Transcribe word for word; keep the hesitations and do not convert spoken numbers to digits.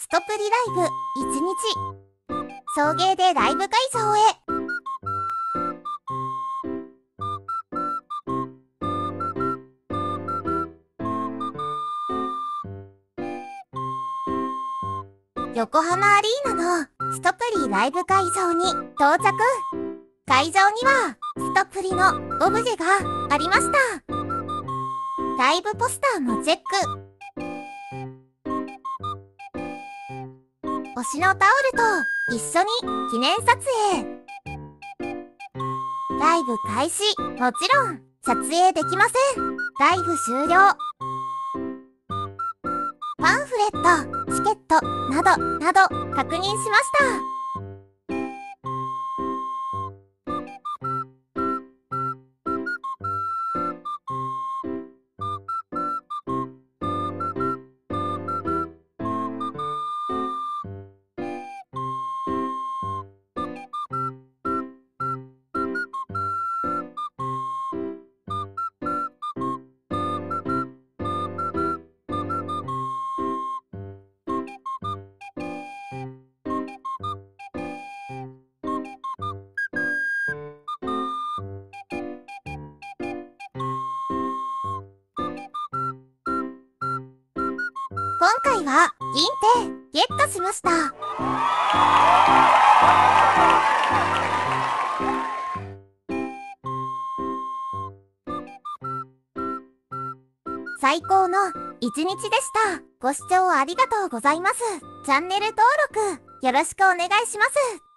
ストプリライブいちにち。送迎でライブ会場へ。横浜アリーナのストプリライブ会場に到着。会場にはストプリのオブジェがありました。ライブポスターもチェック。推しのタオルと一緒に記念撮影。ライブ開始。もちろん撮影できません。ライブ終了。パンフレット、チケットなどなど確認しました。今回は銀手ゲットしました。最高の一日でした。ご視聴ありがとうございます。チャンネル登録よろしくお願いします。